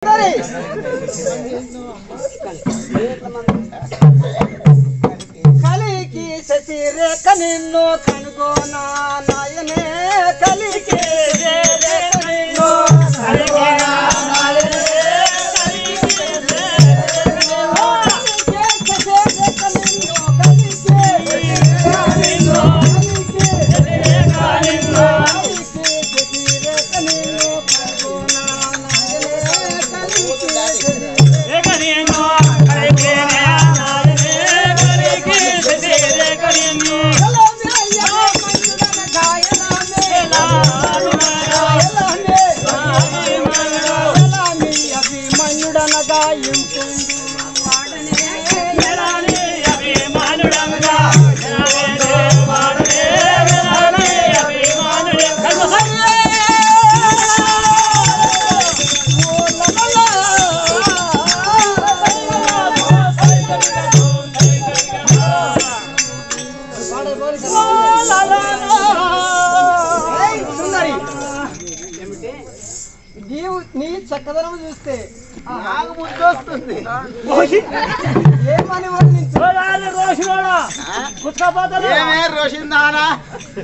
కలికి శశిరేఖ నిన్ను కనుగోనా నాయనే కలికి నిన్ను కనుగోనా నాయనే నీ చక్కదనం చూస్తే నాకు ముద్దు వస్తుంది. ఏమని రోషిందానా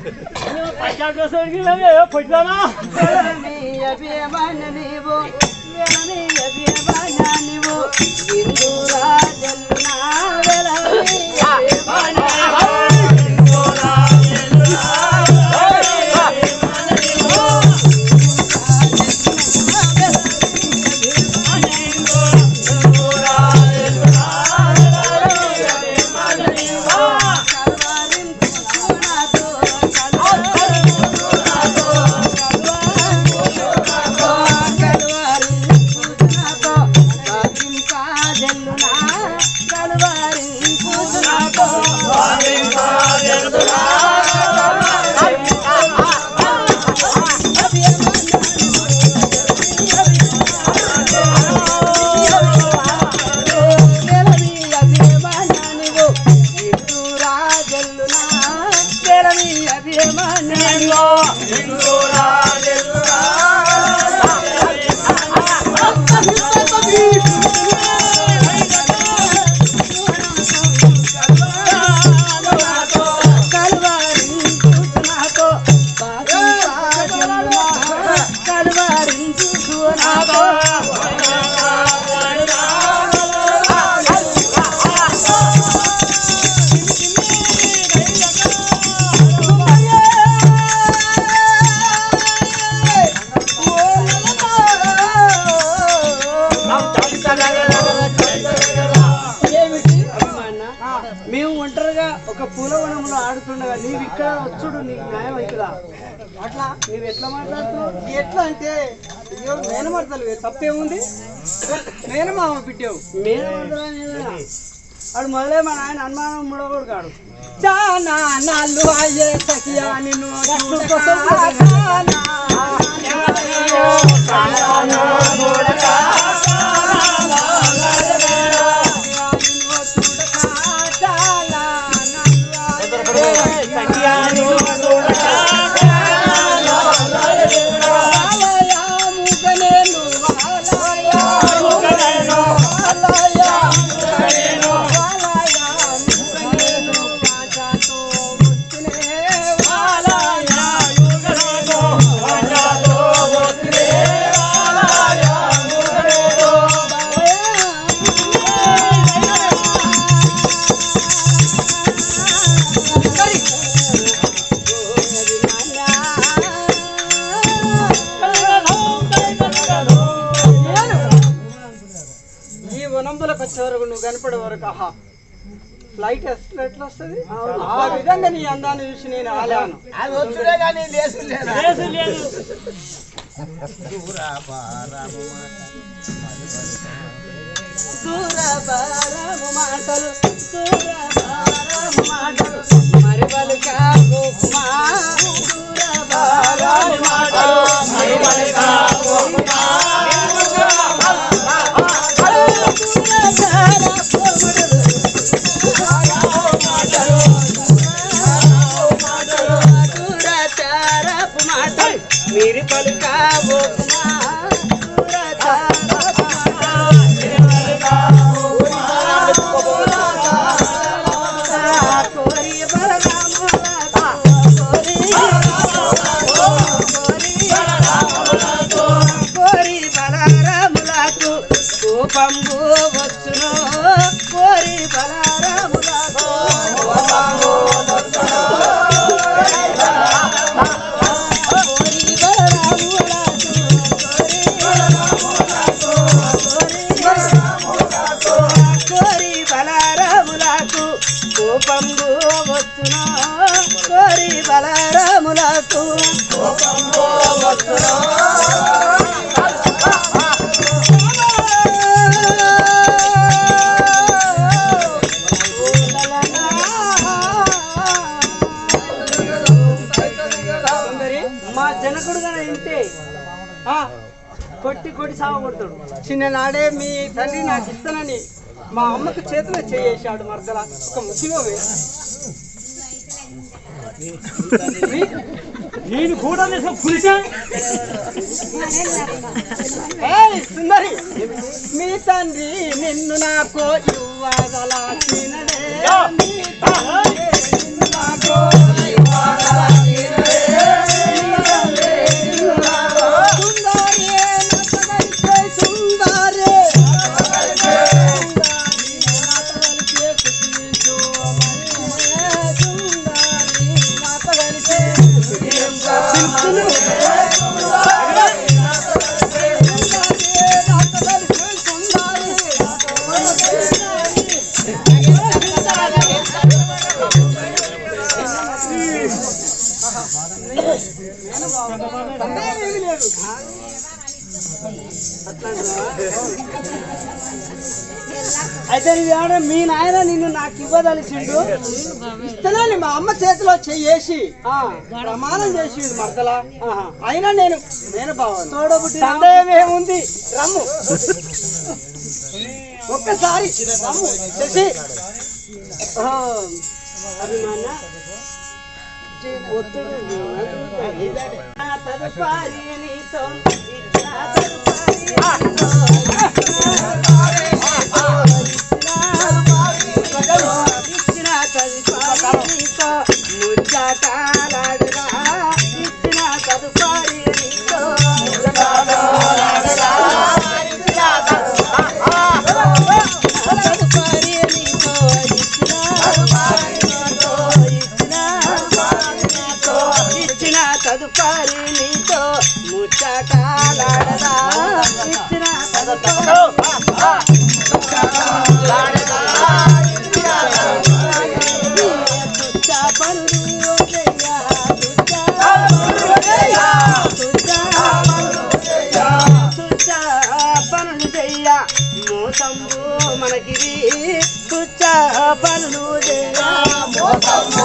మేము ఒంటరిగా ఒక పూలవనంలో ఆడుతుండగా నీవు ఇక్కడ వచ్చుడు నీకు న్యాయం అవుతుందా? అట్లా నువ్వు ఎట్లా మాట్లాడుతున్నావు? ఎట్లా అంటే మేనమర్తలు తప్పేముంది? మేనమామ బిడ్డావు మేనమర్తలు అడు మొదలే మా నాయన అనుమానం మూడవడు కాడు. చానా నాళ్ళు అయ్యే సఖియా నిన్ను వనంబులకు వచ్చే వరకు నువ్వు కనపడే వరకు ఆహా ఫ్లైట్ ఎట్లా వస్తుంది ఆ విధంగా నీ అందాన్ని చూసి నేను ఆలాను. మరి మీరు పలుకా నాకు మా జనకుడు గారు ఇంటే కొట్టి కొట్టి సాగొడతాడు. చిన్ననాడే మీ తండ్రి నాకు ఇస్తానని మా అమ్మకు చేతిలో చేసాడు. మరదల ఒక ముసిగోవే నేను కూడా సుందరి మీ తండ్రి నిన్ను నాకు ఇవ్వగల అయితే మీ నాయన నిన్ను నాకు ఇవ్వదలిసిండు. ఇస్తేనే మా అమ్మ చేతిలో చేసి ప్రమాణం చేసిండు మరదల. అయినా నేను బావాను తోడబుట్టి సందేహం ఏముంది రమ్ము ఒక్కసారి రమ్ము చేసి అభిమాన తదుపారి నీతో ఇచ్చిన తదుపారితో ముచ్చటాలాడరా ఇచ్చిన తదుపారి నీతో తదుపరి నీతో ముచ్చటాలాడదా ఇచ్చిన పనులు చెయ్య మోసంబు మనకిది తుచ్చ పనులు చెయ్య మోసంబు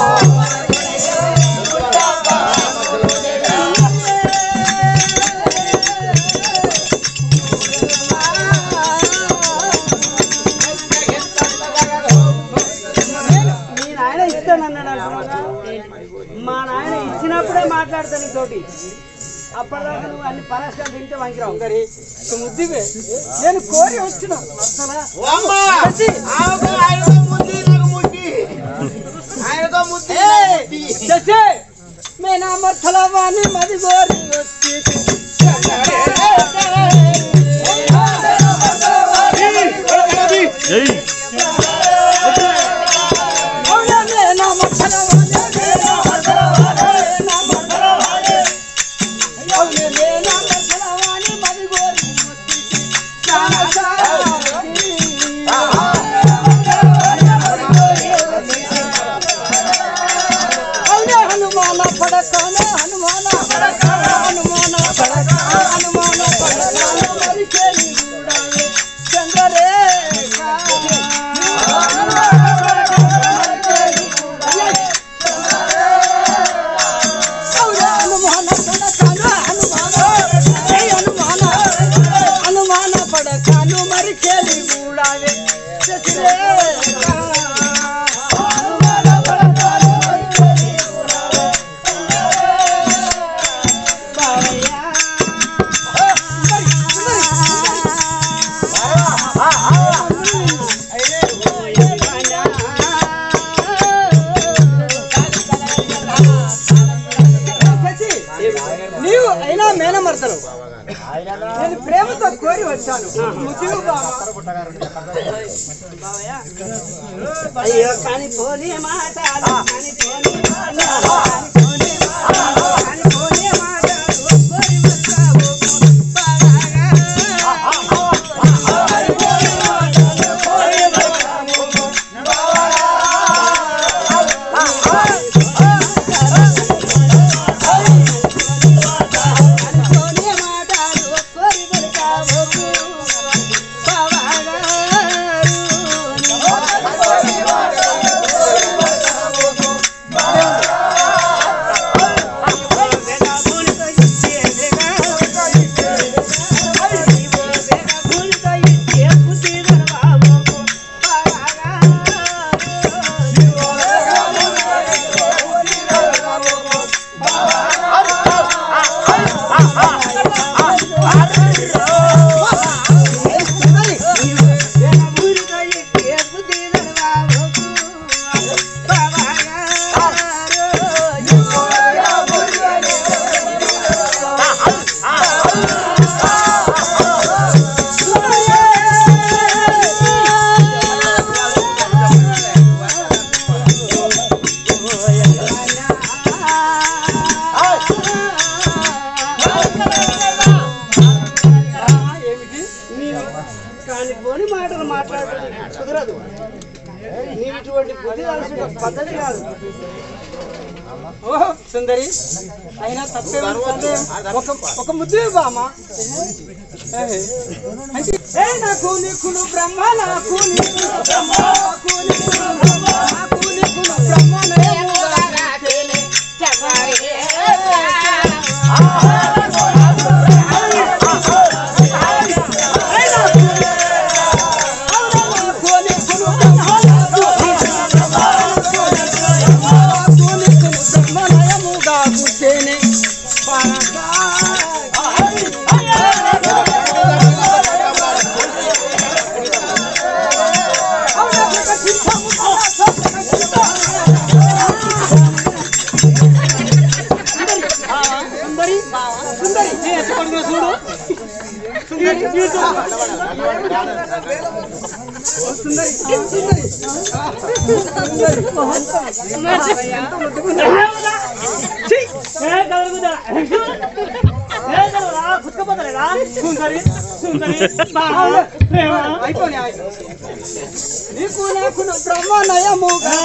మా నాయన ఇచ్చినప్పుడే మాట్లాడతాను తోటి. అప్పటిదాకా నువ్వు అన్ని పరాష్కాలు తింటే వంకిరావు గరి ముద్దివే నేను కోరి వచ్చిన మేనా మర్తలవాణి మది గోరి వచ్చి నీవు అయినా మేనమర్తలు నేను ప్రేమతో కోరి వచ్చాను. అయ్యో కానీ పోనీ మాట మాట్లాడుతుంది కుదరదు. నీవు ఇటువంటి బుద్ధి కలిసిన పద్ధతి కాదు. ఓహో సుందరి, అయినా తప్పే ఒక ముద్దు బామా. నాకు నీకులు బ్రహ్మ, నాకు నీకులు బ్రహ్మ, నాకు నీకులు బ్రహ్మ, నాకు నీకులు బ్రహ్మ నీకు నాకు బ్రహ్మనయముగా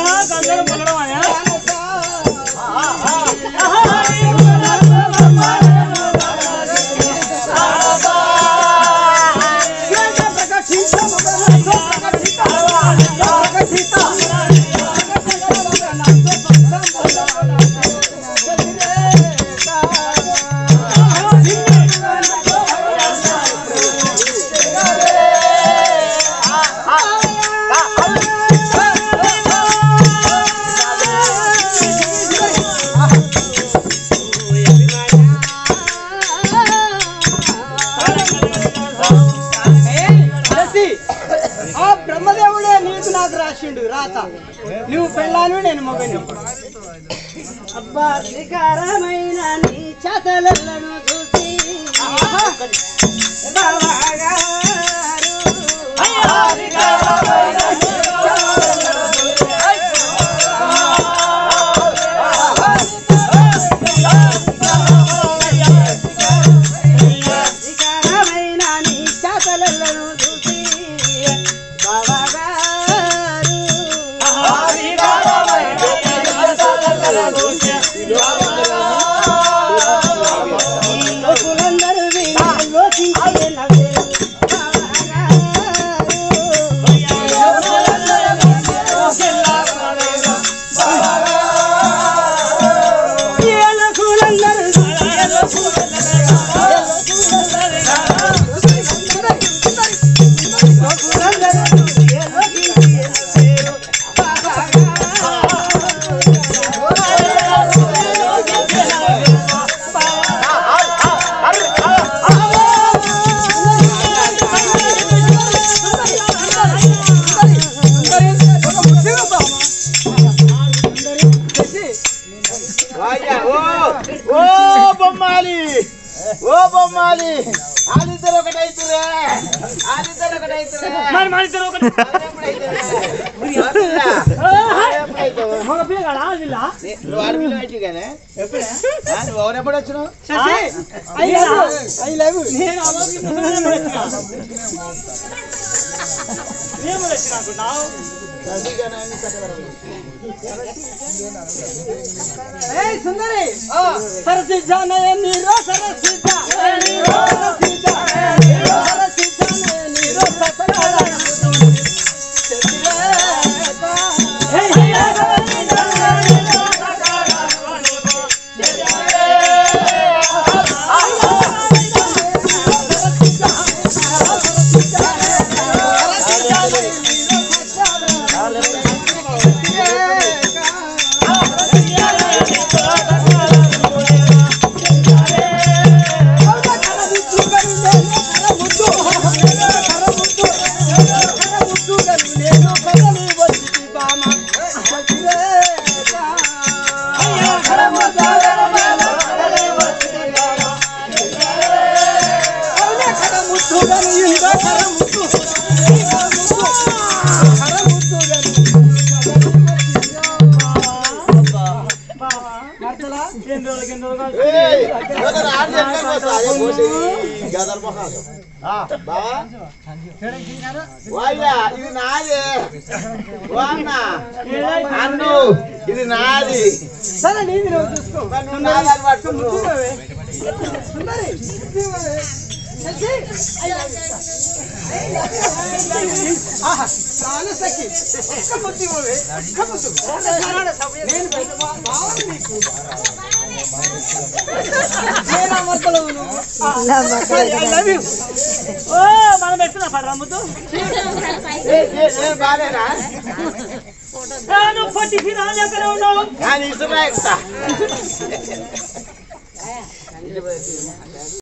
బ్రహ్మదేవుడే నీకు నాకు రాసిండు రాత. నువ్వు పెళ్ళాను, నేను మొగని. అబ్బా అధికారమైన నీ చేతలను చూసి ఆదిద్దరు ఒకటైతురే, ఆదిద్దరు ఒకటైతురే. నువ్వు ఆడపిల్ల అయితే కానీ నువ్వు ఎవరెప్పుడు వచ్చినావు? సుందరి సరసిద్ధ నీరో సరసిద్ధ ఇది నాదే అన్ను ఇది నాది సరే నీది నువ్వు చూసుకో మనం ఎట్లా పడరా ముద్దు బాగానేనా నువ్వు పొట్టి రాజాకనే ఉన్నావు ఇసురా